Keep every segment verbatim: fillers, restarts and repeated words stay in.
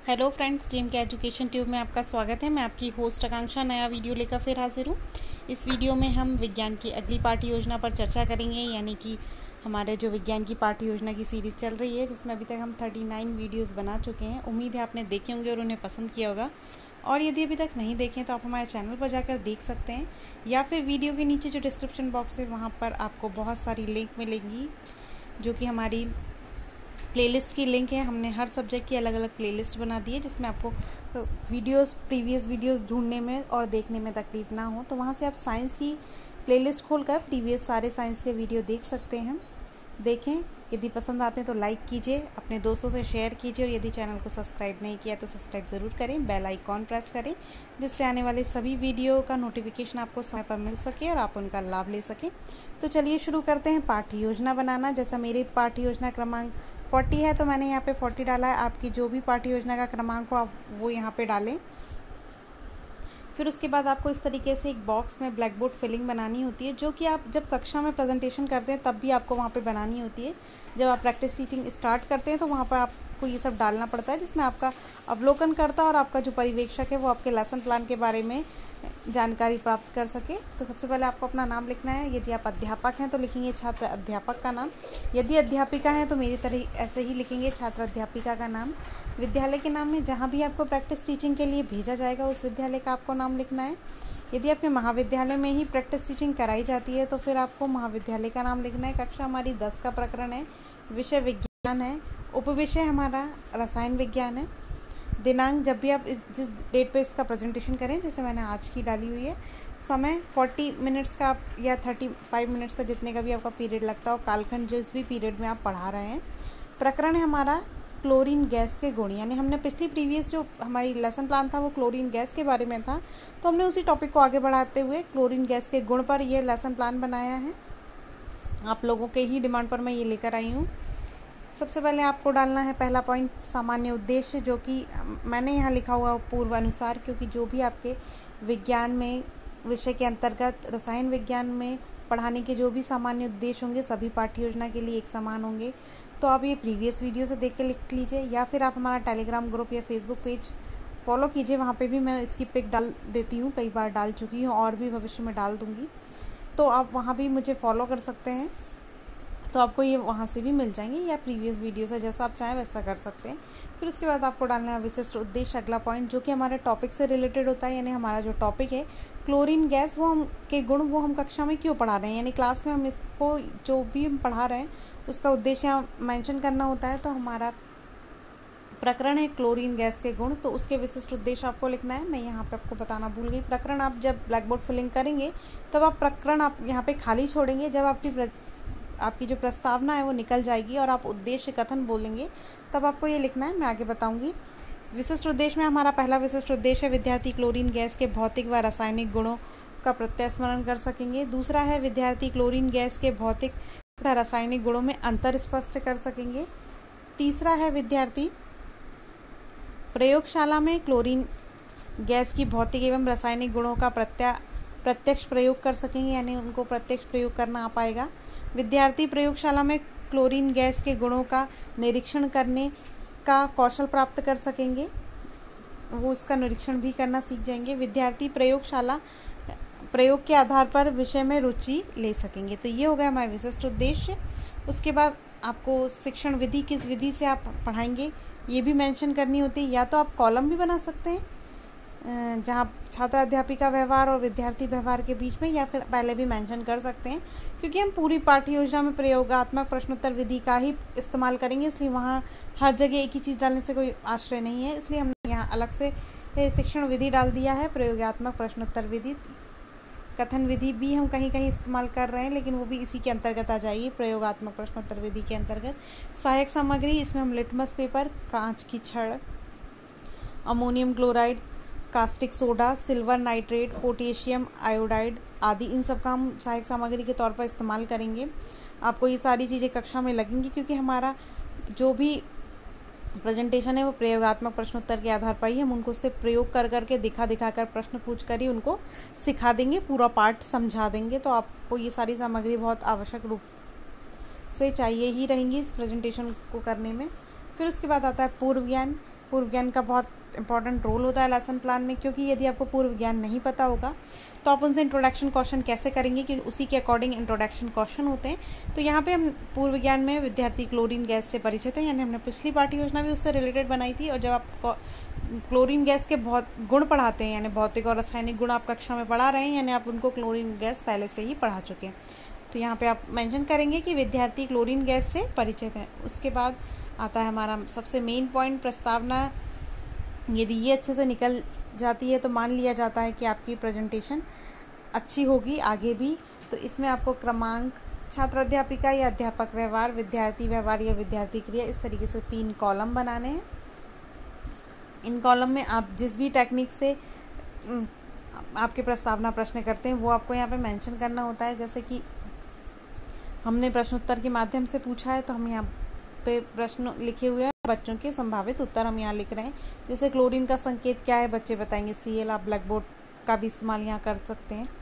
Hello friends, जिम के education tube में आपका स्वागत है। मैं आपकी होस्ट आकांक्षा नया वीडियो लेकर फिर हाजिर हूँ। इस वीडियो में हम विज्ञान की अगली पाठ्य योजना पर चर्चा करेंगे, यानी कि हमारे जो विज्ञान की पाठ्य योजना की सीरीज़ चल रही है, जिसमें अभी तक हम उनतालीस वीडियोस बना चुके हैं। उम्मीद है आपने देखे होंगे और उन्हें पसंद किया होगा। और यदि अभी तक नहीं देखें तो आप हमारे चैनल पर जाकर देख सकते हैं, या फिर वीडियो के नीचे जो डिस्क्रिप्शन बॉक्स है वहाँ पर आपको बहुत सारी लिंक मिलेंगी, जो कि हमारी प्लेलिस्ट की लिंक है। हमने हर सब्जेक्ट की अलग अलग प्लेलिस्ट बना दी है, जिसमें आपको वीडियोस प्रीवियस वीडियोस ढूंढने में और देखने में तकलीफ ना हो। तो वहाँ से आप साइंस की प्लेलिस्ट खोलकर प्रीवियस सारे साइंस के वीडियो देख सकते हैं। देखें, यदि पसंद आते हैं तो लाइक कीजिए, अपने दोस्तों से शेयर कीजिए, और यदि चैनल को सब्सक्राइब नहीं किया तो सब्सक्राइब ज़रूर करें, बेल आइकॉन प्रेस करें, जिससे आने वाले सभी वीडियो का नोटिफिकेशन आपको समय पर मिल सके और आप उनका लाभ ले सकें। तो चलिए शुरू करते हैं पाठ्य योजना बनाना। जैसा मेरी पाठ्य योजना क्रमांक चालीस है तो मैंने यहाँ पे चालीस डाला है। आपकी जो भी पाठ्य योजना का क्रमांक हो आप वो यहाँ पे डालें। फिर उसके बाद आपको इस तरीके से एक बॉक्स में ब्लैक बोर्ड फिलिंग बनानी होती है, जो कि आप जब कक्षा में प्रेजेंटेशन करते हैं तब भी आपको वहाँ पे बनानी होती है। जब आप प्रैक्टिस टीचिंग स्टार्ट करते हैं तो वहाँ पर आपको ये सब डालना पड़ता है, जिसमें आपका अवलोकनकर्ता और आपका जो पर्यवेक्षक है वो आपके लेसन प्लान के बारे में जानकारी प्राप्त कर सके। तो सबसे पहले आपको अपना नाम लिखना है। यदि आप अध्यापक हैं तो लिखेंगे छात्र अध्यापक का नाम। यदि अध्यापिका हैं तो मेरी तरह ऐसे ही लिखेंगे छात्र अध्यापिका का नाम। विद्यालय के नाम में जहाँ भी आपको प्रैक्टिस टीचिंग के लिए भेजा जाएगा उस विद्यालय का आपको नाम लिखना है। यदि आपके महाविद्यालय में ही प्रैक्टिस टीचिंग कराई जाती है तो फिर आपको महाविद्यालय का नाम लिखना है। कक्षा हमारी दस का प्रकरण है, विषय विज्ञान है, उपविषय हमारा रसायन विज्ञान है। दिनांक जब भी आप इस जिस डेट पे इसका प्रेजेंटेशन करें, जैसे मैंने आज की डाली हुई है। समय चालीस मिनट्स का या पैंतीस मिनट्स का, जितने का भी आपका पीरियड लगता हो। कालखंड जिस भी पीरियड में आप पढ़ा रहे हैं। प्रकरण है हमारा क्लोरीन गैस के गुण, यानी हमने पिछली प्रीवियस जो हमारी लेसन प्लान था वो क्लोरीन गैस के बारे में था, तो हमने उसी टॉपिक को आगे बढ़ाते हुए क्लोरीन गैस के गुण पर ये लेसन प्लान बनाया है। आप लोगों के ही डिमांड पर मैं ये लेकर आई हूँ। सबसे पहले आपको डालना है पहला पॉइंट सामान्य उद्देश्य, जो कि मैंने यहाँ लिखा हुआ पूर्व अनुसार, क्योंकि जो भी आपके विज्ञान में विषय के अंतर्गत रसायन विज्ञान में पढ़ाने के जो भी सामान्य उद्देश्य होंगे सभी पाठ्य योजना के लिए एक समान होंगे। तो आप ये प्रीवियस वीडियो से देख के लिख लीजिए, या फिर आप हमारा टेलीग्राम ग्रुप या फेसबुक पेज फॉलो कीजिए। वहाँ पे भी मैं इसकी पिक डाल देती हूँ, कई बार डाल चुकी हूँ और भी भविष्य में डाल दूँगी, तो आप वहाँ भी मुझे फॉलो कर सकते हैं। तो आपको ये वहाँ से भी मिल जाएंगे, या प्रीवियस वीडियो से जैसा आप चाहें वैसा कर सकते हैं। फिर उसके बाद आपको डालना है विशिष्ट उद्देश्य, अगला पॉइंट, जो कि हमारे टॉपिक से रिलेटेड होता है। यानी हमारा जो टॉपिक है क्लोरीन गैस, वो हम के गुण वो हम कक्षा में क्यों पढ़ा रहे हैं, यानी क्लास में हम इसको जो भी हम पढ़ा रहे हैं उसका उद्देश्य यहाँ मेंशन करना होता है। तो हमारा प्रकरण है क्लोरीन गैस के गुण, तो उसके विशिष्ट उद्देश्य आपको लिखना है। मैं यहाँ पे आपको बताना भूल गई। प्रकरण आप जब ब्लैक बोर्ड फिलिंग करेंगे तब आप प्रकरण आप यहाँ पे खाली छोड़ेंगे। जब आपकी आपकी जो प्रस्तावना है वो निकल जाएगी और आप उद्देश्य कथन बोलेंगे, तब आपको ये लिखना है। मैं आगे बताऊंगी। विशिष्ट उद्देश्य में हमारा पहला विशिष्ट उद्देश्य है विद्यार्थी क्लोरीन गैस के भौतिक व रासायनिक गुणों का प्रत्यय स्मरण कर सकेंगे। दूसरा है विद्यार्थी क्लोरीन गैस के भौतिक तथा रासायनिक गुणों में अंतर स्पष्ट कर सकेंगे। तीसरा है विद्यार्थी प्रयोगशाला में क्लोरीन गैस की भौतिक एवं रासायनिक गुणों का प्रत्या प्रत्यक्ष प्रयोग कर सकेंगे, यानी उनको प्रत्यक्ष प्रयोग करना आ पाएगा। विद्यार्थी प्रयोगशाला में क्लोरीन गैस के गुणों का निरीक्षण करने का कौशल प्राप्त कर सकेंगे, वो उसका निरीक्षण भी करना सीख जाएंगे। विद्यार्थी प्रयोगशाला प्रयोग के आधार पर विषय में रुचि ले सकेंगे। तो ये हो गया हमारा विशिष्ट उद्देश्य। उसके बाद आपको शिक्षण विधि, किस विधि से आप पढ़ाएंगे ये भी मेंशन करनी होती है। या तो आप कॉलम भी बना सकते हैं जहाँ छात्र अध्यापिका व्यवहार और विद्यार्थी व्यवहार के बीच में, या फिर पहले भी मेंशन कर सकते हैं, क्योंकि हम पूरी पाठ्य योजना में प्रयोगात्मक प्रश्नोत्तर विधि का ही इस्तेमाल करेंगे, इसलिए वहाँ हर जगह एक ही चीज़ डालने से कोई आश्रय नहीं है। इसलिए हमने यहाँ अलग से शिक्षण विधि डाल दिया है। प्रयोगात्मक प्रश्नोत्तर विधि, कथन विधि भी हम कहीं कहीं इस्तेमाल कर रहे हैं, लेकिन वो भी इसी के अंतर्गत आ जाएगी, प्रयोगात्मक प्रश्नोत्तर विधि के अंतर्गत। सहायक सामग्री, इसमें हम लिटमस पेपर, कांच की छड़, ammonium chloride, caustic soda, silver nitrate, potassium iodide आदि, इन सब का हम सहायक सामग्री के तौर पर इस्तेमाल करेंगे। आपको ये सारी चीज़ें कक्षा में लगेंगी, क्योंकि हमारा जो भी प्रेजेंटेशन है वो प्रयोगात्मक प्रश्नोत्तर के आधार पर ही हम उनको सिर्फ प्रयोग कर करके दिखा दिखा कर प्रश्न पूछ कर ही उनको सिखा देंगे, पूरा पार्ट समझा देंगे। तो आपको ये सारी सामग्री बहुत आवश्यक रूप से चाहिए ही रहेंगी इस प्रेजेंटेशन को करने में। फिर उसके बाद आता है पूर्व ज्ञान। पूर्व ज्ञान का बहुत इंपॉर्टेंट रोल होता है लेसन प्लान में, क्योंकि यदि आपको पूर्व ज्ञान नहीं पता होगा तो आप उनसे इंट्रोडक्शन क्वेश्चन कैसे करेंगे, क्योंकि उसी के अकॉर्डिंग इंट्रोडक्शन क्वेश्चन होते हैं। तो यहाँ पे हम पूर्व ज्ञान में विद्यार्थी क्लोरीन गैस से परिचित हैं, यानी हमने पिछली पाठ्य योजना भी उससे रिलेटेड बनाई थी। और जब आप क्लोरीन गैस के बहुत गुण पढ़ाते हैं, यानी भौतिक और रासायनिक गुण आप कक्षा में पढ़ा रहे हैं, यानी आप उनको क्लोरीन गैस पहले से ही पढ़ा चुके हैं। तो यहाँ पे आप मेंशन करेंगे कि विद्यार्थी क्लोरीन गैस से परिचित हैं। उसके बाद आता है हमारा सबसे मेन पॉइंट, प्रस्तावना। यदि ये अच्छे से निकल जाती है तो मान लिया जाता है कि आपकी प्रेजेंटेशन अच्छी होगी आगे भी। तो इसमें आपको क्रमांक, छात्र अध्यापिका या अध्यापक व्यवहार, विद्यार्थी व्यवहार या विद्यार्थी क्रिया, इस तरीके से तीन कॉलम बनाने हैं। इन कॉलम में आप जिस भी टेक्निक से आपके प्रस्तावना प्रश्न करते हैं वो आपको यहाँ पे मेंशन करना होता है। जैसे कि हमने प्रश्नोत्तर के माध्यम से पूछा है तो हम यहाँ पे प्रश्न लिखे हुए हैं, बच्चों के संभावित उत्तर हम यहाँ लिख रहे हैं। जैसे क्लोरीन का संकेत क्या है, बच्चे बताएंगे सी एल। आप ब्लैक बोर्ड का भी इस्तेमाल यहाँ कर सकते हैं।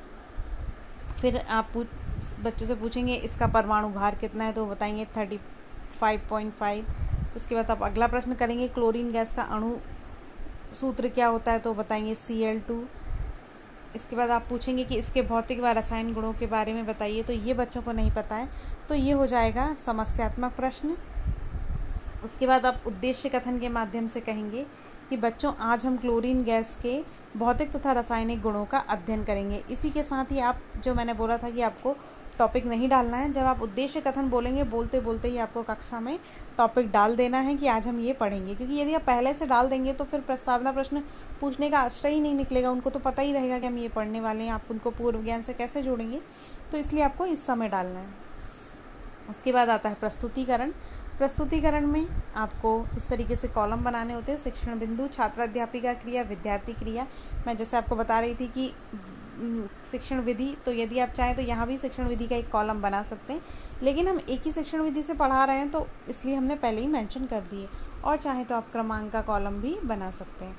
फिर आप बच्चों से पूछेंगे इसका परमाणु भार कितना है, तो वो बताएंगे थर्टी फाइव पॉइंट फाइव। उसके बाद आप अगला प्रश्न करेंगे क्लोरीन गैस का अणु सूत्र क्या होता है, तो बताएंगे सी एल टू। इसके बाद आप पूछेंगे कि इसके भौतिक व रासायनिक गुणों के बारे में बताइए, तो ये बच्चों को नहीं पता है, तो ये हो जाएगा समस्यात्मक प्रश्न। उसके बाद आप उद्देश्य कथन के माध्यम से कहेंगे कि बच्चों आज हम क्लोरीन गैस के भौतिक तथा रासायनिक गुणों का अध्ययन करेंगे। इसी के साथ ही आप, जो मैंने बोला था कि आपको टॉपिक नहीं डालना है, जब आप उद्देश्य कथन बोलेंगे बोलते बोलते ही आपको कक्षा में टॉपिक डाल देना है कि आज हम ये पढ़ेंगे। क्योंकि यदि आप पहले से डाल देंगे तो फिर प्रस्तावना प्रश्न पूछने का आश्रय ही नहीं निकलेगा, उनको तो पता ही रहेगा कि हम ये पढ़ने वाले हैं, आप उनको पूर्व ज्ञान से कैसे जोड़ेंगे। तो इसलिए आपको इस समय डालना है। उसके बाद आता है प्रस्तुतिकरण। प्रस्तुतिकरण में आपको इस तरीके से कॉलम बनाने होते हैं, शिक्षण बिंदु, छात्र अध्यापिका क्रिया, विद्यार्थी क्रिया। मैं जैसे आपको बता रही थी कि शिक्षण विधि, तो यदि आप चाहें तो यहाँ भी शिक्षण विधि का एक कॉलम बना सकते हैं, लेकिन हम एक ही शिक्षण विधि से पढ़ा रहे हैं तो इसलिए हमने पहले ही मेंशन कर दिए। और चाहे तो आप क्रमांक का कॉलम भी बना सकते हैं,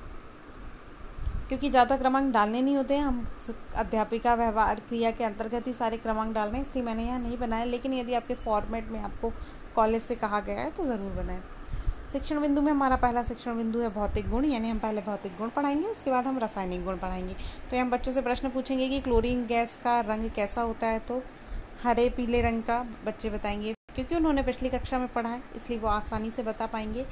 क्योंकि ज़्यादा क्रमांक डालने नहीं होते हैं। हम अध्यापिका व्यवहार क्रिया के अंतर्गत ही सारे क्रमांक डाल रहे हैं, इसलिए मैंने यहाँ नहीं बनाया। लेकिन यदि आपके फॉर्मेट में आपको कॉलेज से कहा गया है तो ज़रूर बनाएं। शिक्षण बिंदु में हमारा पहला शिक्षण बिंदु है भौतिक गुण, यानी हम पहले भौतिक गुण पढ़ाएंगे, उसके बाद हम रासायनिक गुण पढ़ाएंगे। तो हम बच्चों से प्रश्न पूछेंगे कि क्लोरीन गैस का रंग कैसा होता है, तो हरे पीले रंग का बच्चे बताएंगे, क्योंकि उन्होंने पिछली कक्षा में पढ़ा है इसलिए वो आसानी से बता पाएंगे।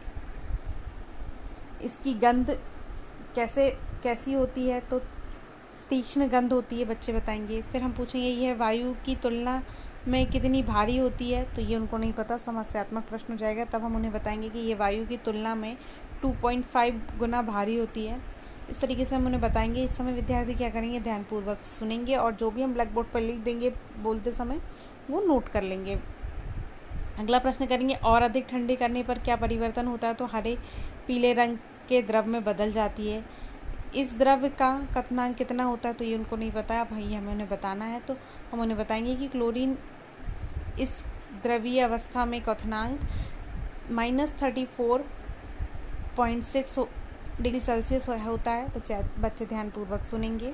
इसकी गंध कैसे कैसी होती है, तो तीक्ष्ण गंध होती है, बच्चे बताएंगे। फिर हम पूछेंगे यह वायु की तुलना में कितनी भारी होती है, तो ये उनको नहीं पता, समस्यात्मक प्रश्न हो जाएगा। तब हम उन्हें बताएंगे कि ये वायु की तुलना में टू पॉइंट फाइव गुना भारी होती है। इस तरीके से हम उन्हें बताएंगे। इस समय विद्यार्थी क्या करेंगे, ध्यानपूर्वक सुनेंगे और जो भी हम ब्लैक बोर्ड पर लिख देंगे बोलते समय वो नोट कर लेंगे। अगला प्रश्न करेंगे और अधिक ठंडे करने पर क्या परिवर्तन होता है, तो हरे पीले रंग के द्रव में बदल जाती है। इस द्रव्य का क्वथनांक कितना होता है, तो ये उनको नहीं पता है, भाई हमें उन्हें बताना है। तो हम उन्हें बताएंगे कि क्लोरीन इस द्रवीय अवस्था में क्वथनांक minus thirty four point six degree Celsius होता है। तो बच्चे ध्यानपूर्वक सुनेंगे।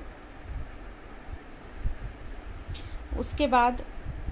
उसके बाद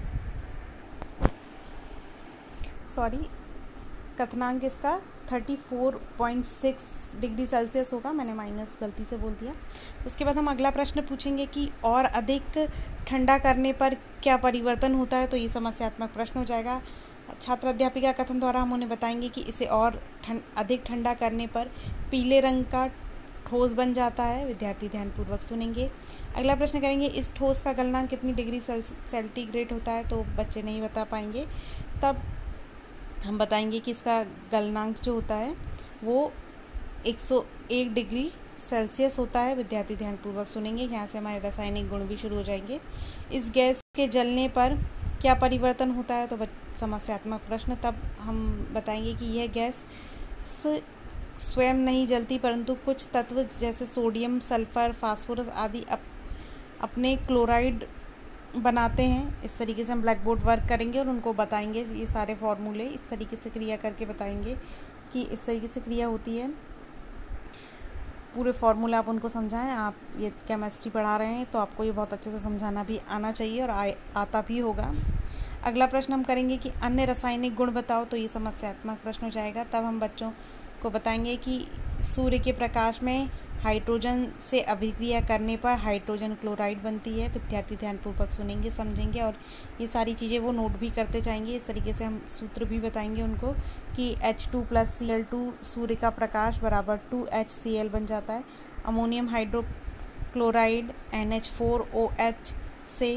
सॉरी क्वथनांक इसका thirty four point six degree Celsius होगा, मैंने माइनस गलती से बोल दिया। उसके बाद हम अगला प्रश्न पूछेंगे कि और अधिक ठंडा करने पर क्या परिवर्तन होता है, तो ये समस्यात्मक प्रश्न हो जाएगा। छात्र अध्यापिका कथन द्वारा हम उन्हें बताएंगे कि इसे और ठंड अधिक ठंडा करने पर पीले रंग का ठोस बन जाता है। विद्यार्थी ध्यानपूर्वक सुनेंगे। अगला प्रश्न करेंगे इस ठोस का गलनांक कितनी डिग्री सेंटीग्रेड होता है, तो बच्चे नहीं बता पाएंगे। तब हम बताएंगे कि इसका गलनांक जो होता है वो एक सौ एक डिग्री सेल्सियस होता है। विद्यार्थी ध्यानपूर्वक सुनेंगे। यहाँ से हमारे रासायनिक गुण भी शुरू हो जाएंगे। इस गैस के जलने पर क्या परिवर्तन होता है, तो समस्यात्मक प्रश्न। तब हम बताएंगे कि यह गैस स्वयं नहीं जलती, परंतु कुछ तत्व जैसे सोडियम, सल्फर, फास्फोरस आदि अप, अपने क्लोराइड बनाते हैं। इस तरीके से हम ब्लैक बोर्ड वर्क करेंगे और उनको बताएंगे ये सारे फॉर्मूले, इस तरीके से क्रिया करके बताएंगे कि इस तरीके से क्रिया होती है। पूरे फॉर्मूला आप उनको समझाएं। आप ये केमिस्ट्री पढ़ा रहे हैं तो आपको ये बहुत अच्छे से समझाना भी आना चाहिए और आ, आता भी होगा। अगला प्रश्न हम करेंगे कि अन्य रासायनिक गुण बताओ, तो ये समस्यात्मक प्रश्न हो जाएगा। तब हम बच्चों को बताएंगे कि सूर्य के प्रकाश में हाइड्रोजन से अभिक्रिया करने पर हाइड्रोजन क्लोराइड बनती है। विद्यार्थी ध्यानपूर्वक सुनेंगे, समझेंगे और ये सारी चीज़ें वो नोट भी करते जाएंगे। इस तरीके से हम सूत्र भी बताएंगे उनको कि H two plus C L two सूर्य का प्रकाश बराबर टू एच सी एल बन जाता है। Ammonium hydrochloride N H four O H से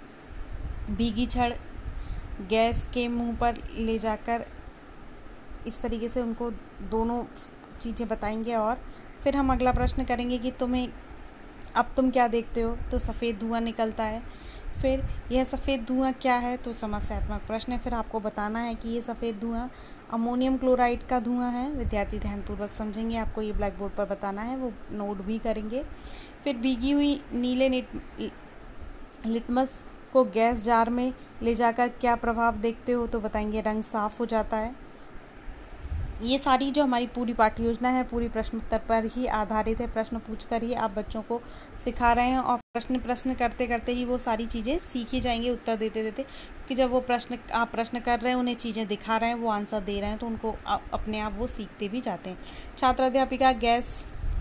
भीगी छड़ गैस के मुंह पर ले जाकर, इस तरीके से उनको दोनों चीज़ें बताएंगे। और फिर हम अगला प्रश्न करेंगे कि तुम्हें अब तुम क्या देखते हो, तो सफ़ेद धुआं निकलता है। फिर यह सफ़ेद धुआं क्या है, तो समस्यात्मक प्रश्न है। फिर आपको बताना है कि ये सफ़ेद धुआं अमोनियम क्लोराइड का धुआं है। विद्यार्थी ध्यानपूर्वक समझेंगे, आपको ये ब्लैक बोर्ड पर बताना है, वो नोट भी करेंगे। फिर भीगी हुई नीले लिटमस को गैस जार में ले जाकर क्या प्रभाव देखते हो, तो बताएंगे रंग साफ हो जाता है। ये सारी जो हमारी पूरी पाठ्य योजना है पूरी प्रश्न उत्तर पर ही आधारित है। प्रश्न पूछकर ही आप बच्चों को सिखा रहे हैं और प्रश्न प्रश्न करते करते ही वो सारी चीज़ें सीखी जाएंगी उत्तर देते देते, क्योंकि जब वो प्रश्न आप प्रश्न कर रहे हैं, उन्हें चीज़ें दिखा रहे हैं, वो आंसर दे रहे हैं, तो उनको अपने आप वो सीखते भी जाते हैं। छात्र अध्यापिका गैस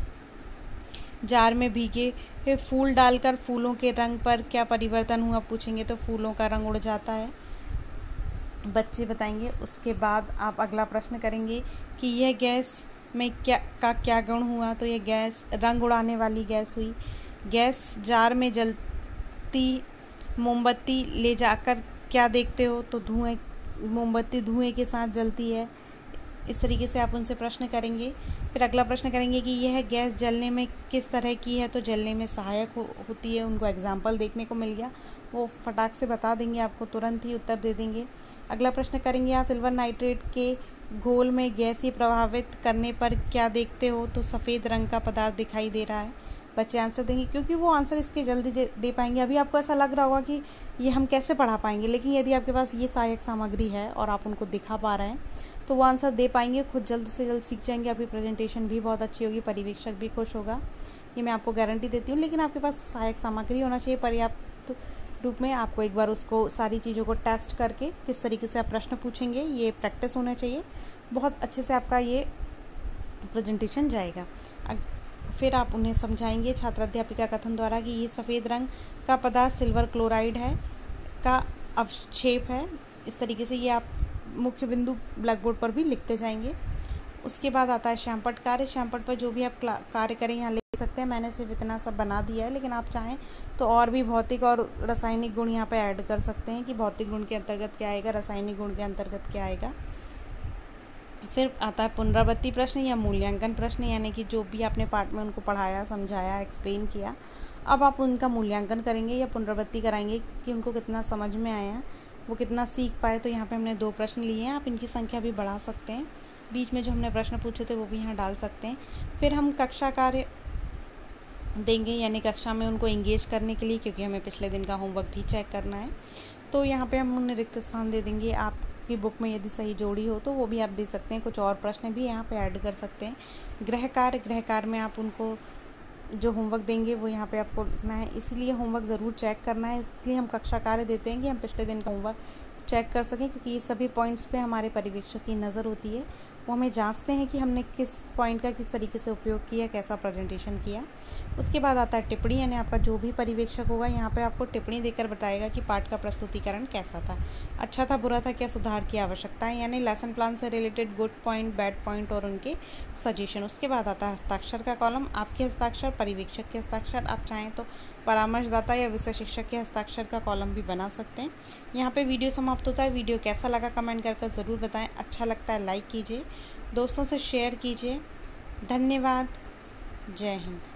जार में भीगे फिर फूल डालकर फूलों के रंग पर क्या परिवर्तन हुआ पूछेंगे, तो फूलों का रंग उड़ जाता है, बच्चे बताएंगे। उसके बाद आप अगला प्रश्न करेंगे कि यह गैस में क्या का क्या गुण हुआ, तो यह गैस रंग उड़ाने वाली गैस हुई। गैस जार में जलती मोमबत्ती ले जाकर क्या देखते हो, तो धुएं, मोमबत्ती धुएं के साथ जलती है। इस तरीके से आप उनसे प्रश्न करेंगे। फिर अगला प्रश्न करेंगे कि यह गैस जलने में किस तरह की है, तो जलने में सहायक हो, होती है। उनको एग्जाम्पल देखने को मिल गया, वो फटाक से बता देंगे, आपको तुरंत ही उत्तर दे देंगे। अगला प्रश्न करेंगे आप सिल्वर नाइट्रेट के घोल में गैसीय प्रभावित करने पर क्या देखते हो, तो सफ़ेद रंग का पदार्थ दिखाई दे रहा है। बच्चे आंसर देंगे, क्योंकि वो आंसर इसके जल्दी दे पाएंगे। अभी आपको ऐसा लग रहा होगा कि ये हम कैसे पढ़ा पाएंगे, लेकिन यदि आपके पास ये सहायक सामग्री है और आप उनको दिखा पा रहे हैं, तो वो आंसर दे पाएंगे, खुद जल्द से जल्द सीख जाएंगे। आपकी प्रेजेंटेशन भी बहुत अच्छी होगी, परिवीक्षक भी खुश होगा, ये मैं आपको गारंटी देती हूँ। लेकिन आपके पास सहायक सामग्री होना चाहिए पर्याप्त रूप में। आपको एक बार उसको सारी चीज़ों को टेस्ट करके किस तरीके से आप प्रश्न पूछेंगे, ये प्रैक्टिस होना चाहिए। बहुत अच्छे से आपका ये प्रेजेंटेशन जाएगा। फिर आप उन्हें समझाएंगे छात्र अध्यापिका कथन द्वारा कि ये सफ़ेद रंग का पदार्थ सिल्वर क्लोराइड है का अवक्षेप है। इस तरीके से ये आप मुख्य बिंदु ब्लैक बोर्ड पर भी लिखते जाएंगे। उसके बाद आता है श्यामपट्ट कार्य। श्यामपट्ट पर जो भी आप कार्य करें यहाँ लिख सकते हैं। मैंने सिर्फ इतना सब बना दिया है, लेकिन आप चाहें तो और भी भौतिक और रासायनिक गुण यहाँ पे ऐड कर सकते हैं कि भौतिक गुण के अंतर्गत क्या आएगा, रासायनिक गुण के अंतर्गत क्या आएगा। फिर आता है पुनरावृत्ति प्रश्न या मूल्यांकन प्रश्न, यानी कि जो भी आपने पाठ में उनको पढ़ाया, समझाया, एक्सप्लेन किया, अब आप उनका मूल्यांकन करेंगे या पुनरावृत्ति कराएंगे कि उनको कितना समझ में आया, वो कितना सीख पाए। तो यहाँ पे हमने दो प्रश्न लिए हैं, आप इनकी संख्या भी बढ़ा सकते हैं। बीच में जो हमने प्रश्न पूछे थे वो भी यहाँ डाल सकते हैं। फिर हम कक्षा कार्य देंगे, यानी कक्षा में उनको इंगेज करने के लिए, क्योंकि हमें पिछले दिन का होमवर्क भी चेक करना है। तो यहाँ पे हम उन्हें रिक्त स्थान दे देंगे। आपकी बुक में यदि सही जोड़ी हो तो वो भी आप दे सकते हैं। कुछ और प्रश्न भी यहाँ पे ऐड कर सकते हैं। गृह कार्य, गृह कार्य में आप उनको जो होमवर्क देंगे वो यहाँ पे आपको लिखना है, इसलिए होमवर्क ज़रूर चेक करना है। इसलिए हम कक्षा कार्य देते हैं कि हम पिछले दिन का होमवर्क चेक कर सकें, क्योंकि ये सभी पॉइंट्स पे हमारे पर्यवेक्षक की नज़र होती है। वो हमें जांचते हैं कि हमने किस पॉइंट का किस तरीके से उपयोग किया, कैसा प्रेजेंटेशन किया। उसके बाद आता है टिप्पणी, यानी आपका जो भी पर्यवेक्षक होगा यहाँ पे आपको टिप्पणी देकर बताएगा कि पाठ का प्रस्तुतिकरण कैसा था, अच्छा था, बुरा था, क्या सुधार की आवश्यकता है, यानी लेसन प्लान से related good point, bad point और उनके सजेशन। उसके बाद आता है हस्ताक्षर का कॉलम, आपके हस्ताक्षर, पर्यवेक्षक के हस्ताक्षर, आप चाहें तो परामर्शदाता या विषय शिक्षक के हस्ताक्षर का कॉलम भी बना सकते हैं। यहाँ पे वीडियो समाप्त होता है। वीडियो कैसा लगा कमेंट कर कर ज़रूर बताएं। अच्छा लगता है लाइक कीजिए, दोस्तों से शेयर कीजिए। धन्यवाद। जय हिंद।